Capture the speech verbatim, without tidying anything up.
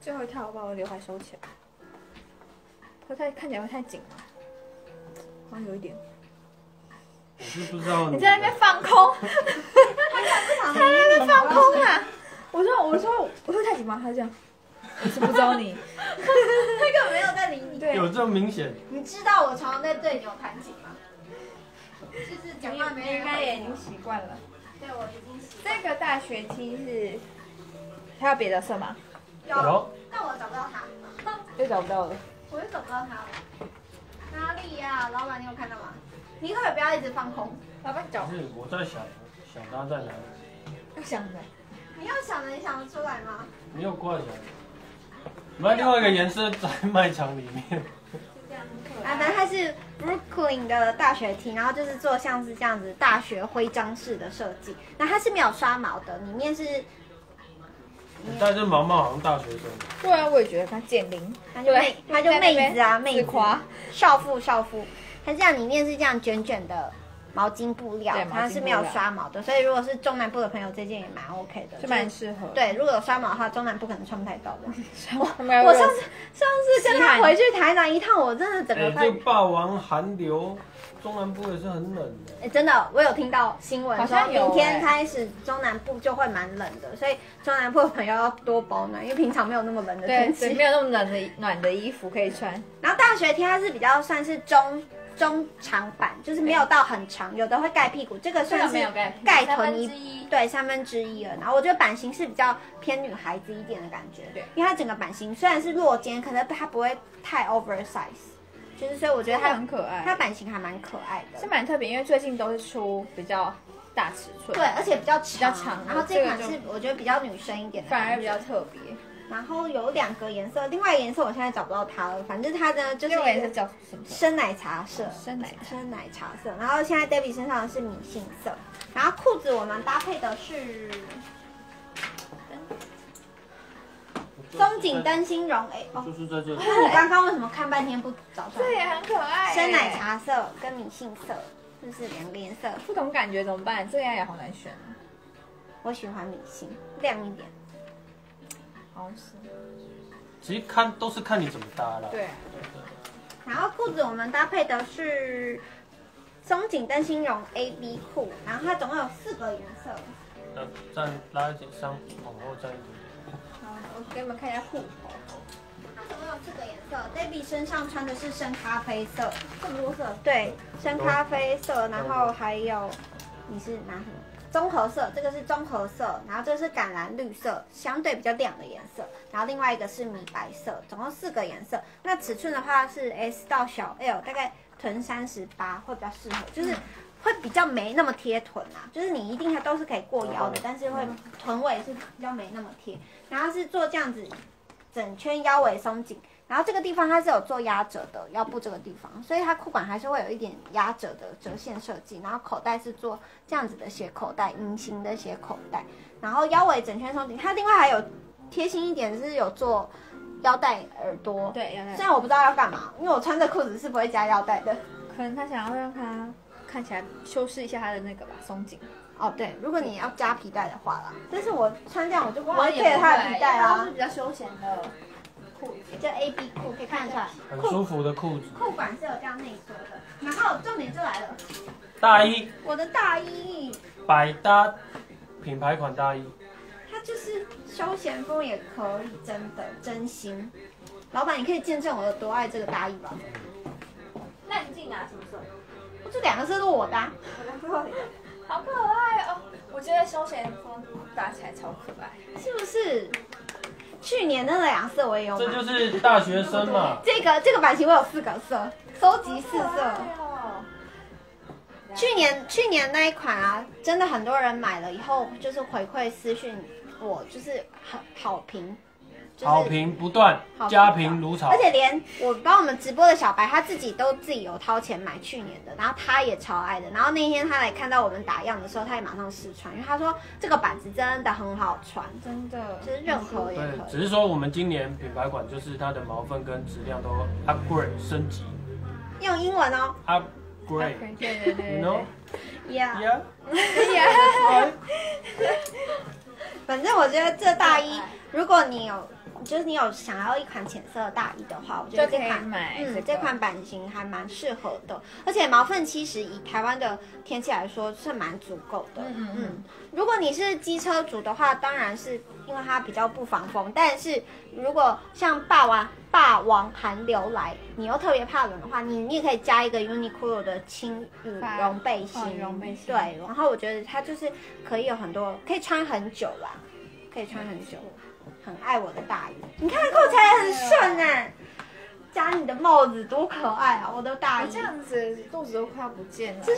最后一套我把我的刘海收起来，会太看起来会太紧吗？好像有一点。 我是不知道你在那边放空，他在那边放空啊！我说我说我会太紧吗？他这样，我是不知道你， 他根本没有在理你。 对， 有这么明显？ 你知道我常常在对牛弹琴吗？就是讲话没人应该也已经习惯了。 对，我已经习惯。 这个大学 T 是还有别的色吗？ 有，但我找不到它， 又找不到了。 我又找不到它了。哪里呀、啊，老板，你有看到吗？你可不可以不要一直放空？ 老板找。 不是，我在想，想它在哪里？ 要想的。 你要想的，你想得出来吗？ 你有挂起来。买另外一个颜色在卖场里面。 啊，反正它是 Brooklyn 的大学 T， 然后就是做像是这样子大学徽章式的设计。那它是没有刷毛的，里面是。 你戴这毛毛好像大学生。 对啊，我也觉得他减龄， 他就妹，他就妹子啊，妹子夸少妇少妇。它这样里面是这样卷卷的毛巾布料，它是没有刷毛的，所以如果是中南部的朋友，这件也蛮 OK 的， 就蛮适合。 对，如果有刷毛的话，中南部可能穿不太到的。 我我上次上次跟他回去台南一趟，我真的整个快。 这霸王寒流，中南部也是很冷的。 哎，真的，我有听到新闻说，明天欸开始中南部就会蛮冷的，所以中南部的朋友要多保暖，因为平常没有那么冷的天气， 对，没有那么冷的暖的衣服可以穿。 然后大学 T 它是比较算是中。中长版就是没有到很长，有的会盖屁股，这个算是盖臀一，对，三分之一了。然后我觉得版型是比较偏女孩子一点的感觉，对，因为它整个版型虽然是落肩，可是它不会太 oversize， 就是所以我觉得它很可爱， 它版型还蛮可爱的， 是蛮特别，因为最近都是出比较大尺寸， 对，而且比较长， 比较长， 然后这款是我觉得比较女生一点的， 反而比较特别。 然后有两个颜色，另外一个颜色我现在找不到它了，反正它呢就是另外颜色叫什么？ 深奶茶色， 深奶茶， 深奶茶色。然后现在 Debbie 身上的是米杏色，然后裤子我们搭配的是松紧灯芯绒，哎，哦， 就是在这里。 那你刚刚为什么看半天不找出来？ 这也很可爱， 深奶茶色跟米杏色，是不是两个颜色？ 不同感觉怎么办？这个也好难选。 我喜欢米杏，亮一点。 好像是， 其实看都是看你怎么搭啦。 对。 然后裤子我们搭配的是松紧灯芯绒 A B 裤，然后它总共有四个颜色。 呃，站拉一点，上往后站一点。 好，我给你们看一下裤头。 它总共有四个颜色 ，Debbie 身上穿的是深咖啡色，这么多色？对，深咖啡色，然后还有你是拿什么？综合色，这个是综合色，然后这个是橄榄绿色，相对比较亮的颜色，然后另外一个是米白色，总共四个颜色。那尺寸的话是 S 到小 L， 大概臀三十八会比较适合，就是会比较没那么贴臀啊，就是你一定它都是可以过腰的，但是会臀围是比较没那么贴。然后是做这样子整圈腰围松紧。然后这个地方它是有做压褶的腰部这个地方，所以它裤管还是会有一点压褶的折线设计。然后口袋是做这样子的斜口袋，隐形的斜口袋。然后腰围整圈松紧，它另外还有贴心一点是有做腰带耳朵。 对，腰带。 虽然我不知道要干嘛，因为我穿着裤子是不会加腰带的。 可能他想要让它看起来修饰一下它的那个吧，松紧。 哦，对，如果你要加皮带的话啦，但是我穿这样我就不会 care 它的皮带啦。 是比较休闲的。 裤叫 A B 裤，可以看得出来， 很舒服的裤子。 裤管是有这样内缩的，然后重点就来了， 大衣， 我的大衣， 百搭品牌款大衣， 它就是休闲风也可以，真的真心。老板，你可以见证我有多爱这个大衣吧？ 那你自己拿什么色？ 这两个色都我搭， 好可爱哦！我觉得休闲风搭起来超可爱， 是不是？去年那两色我也有买， 这就是大学生嘛。 这个这个版型我有四个色，收集四色。去年去年那一款啊，真的很多人买了以后，就是回馈私讯我，就是好好评。就是、 好评不断，家评如潮， 而且连我帮我们直播的小白他自己都自己有掏钱买去年的，然后他也超爱的。然后那天他来看到我们打样的时候，他也马上试穿，因为他说这个板子真的很好穿，真的，就是任何也可以。 对，只是说我们今年品牌款就是它的毛分跟质量都 upgrade 升级， 用英文哦 ，upgrade， 对对对 ，you know，yeah， yeah， 反正我觉得这大衣，如果你有就是你有想要一款浅色的大衣的话，我觉得这款买嗯这款版型还蛮适合的，而且毛分其实以台湾的天气来说是蛮足够的。嗯嗯，如果你是机车族的话，当然是因为它比较不防风，但是如果像霸王霸王寒流来，你又特别怕冷的话，你你也可以加一个 Uniqlo 的轻羽绒背心， 羽绒背心对，然后我觉得它就是可以有很多可以穿很久啦，可以穿很久。很爱我的大衣，你看扣起来很顺哎，加你的帽子多可爱啊！我的大衣这样子肚子都快要不见了。